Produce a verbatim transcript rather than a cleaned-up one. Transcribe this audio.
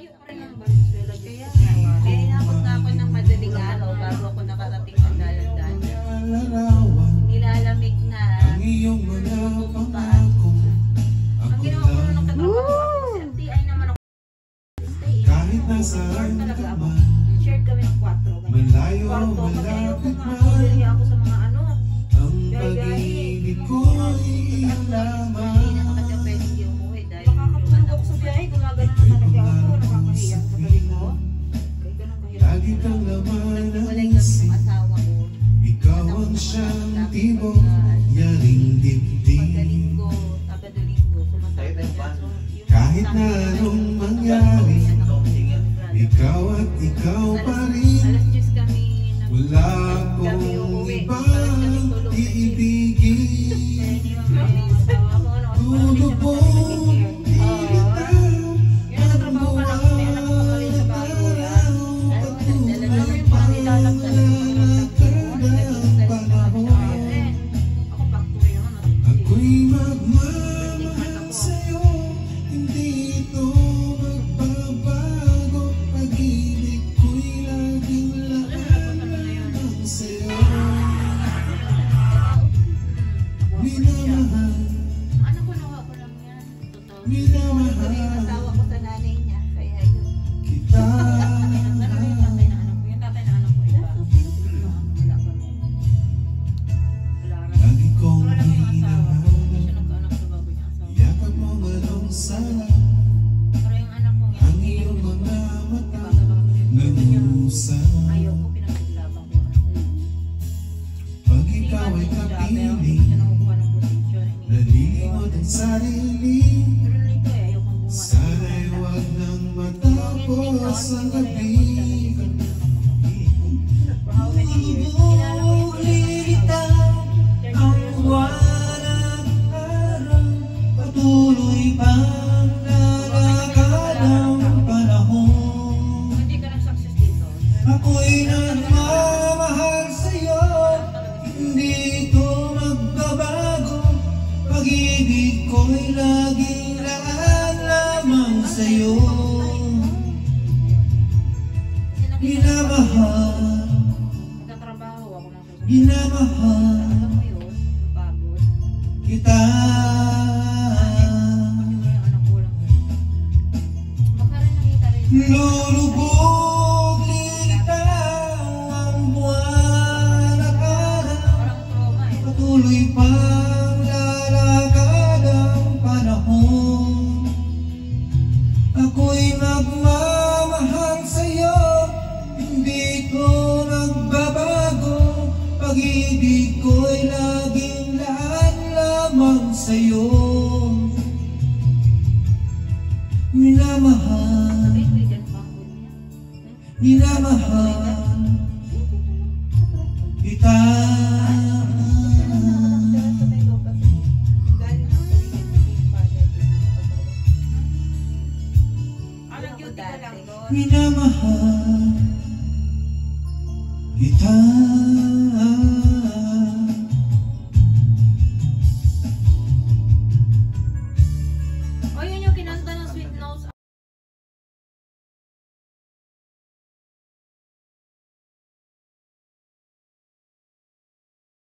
Malayo pa rin ang Valenzuela. Kaya nga, kaya inabot na ako ng madaling araw bago ako nakarating ng dalandan. Nilalamig na. Pupunta. Ang ginawa ko nung katrabaho ako, kasi T I naman ako. Kahit nasaan talaga ka ako. man, Shared kami ng kwarto. malayo, Kwarto, kasi ayoko malapit nga. man, Hindi ako sa mga ano. ang pag-ibig ko'y iyong lamang. Hindi naman kasi pwede hindi umuwi dahil Nakakatulog ako sa biyahe, gumagana na talaga ako, nakakahiya sa tabi ko. Kaya ganun kahirap. Lagi kang laman naghiwalay ng kami isip, ng asawa ko. ikaw ang siyang tibok, yaring dibdib. Pagkalinggo, Sabado-Linggo, sumasabay siya. So, yung Kahit na isang- anong mangyari, anak ko, ikaw at ikaw pa Alas, rin. alas diyes kami nag- Wala kami akong uuwi. ibang Balik kami tulog. iibigin. Kaya iniwan kami ng asawa ko. Ano, kasi parang hindi siya Tulog masyadong mong nag-care. Yan, nagtrabaho ka lang, may anak ko pa rin sa bago yan. Ano, nagdala na rin parang nilalagdan ng pakiramdam ko. Naging galing na kami sa kanya. Ako, factory naman, natutulog. Ako'y magmamahal sa'yo, hindi ito magbabago. Pag-ibig ko'y laging lamang sa'yo. Minamahal, Ang anak ko, nawa ko lang yan. Totoo. minamahal Yung asawa ko sa nanay niya. Kaya yun. kita. Ano yung tatay na anak ko? Yung tatay na anak ko, iba. Wala kami. Wala rin. Lagi kong Wala lang yung asawa. Hindi hinahal, siya nagkaanak sa bago niya asawa. yakap mo manong sana, Pero yung anak ko ang yan. iyong mga mata Baka baka nag-uusap. ayaw ko, pinaglaban ko. Pag Hindi ikaw man ay siya, pero hindi kapiling, siya nakukuha ng posisyon. nalilimot ang sarili. Pero nito eh, ayaw kong gumawa. Sana'y huwag nang matapos ang gabi. For how many years? Kilala ko yung Lilitaw ang buwan at araw, patuloy pang lalakad ang panahon. Hindi ka nag-success dito. Ako'y nagmamahal sa'yo, hindi ito magbabago. Pag-ibig ko'y laging laan lamang sa'yo. Minamahal, Nagtatrabaho ako ng susunod. minamahal Alam mo yun, yung pagod. kita. Kasi mo yung anak ko lang yun. Baka rin nakita rin. Lulubog, lilitaw ang buwan at araw, Parang trauma eh. patuloy pang lalakad ang panahon. Ako'y magmamahal sa'yo, hindi ko magbabago. Pag-ibig ko'y laging laan lamang sa'yo. Minamahal, Sabihin mo dyan, pagod niya. minamahal kita. Ah, nag-duty ka lang doon. Minamahal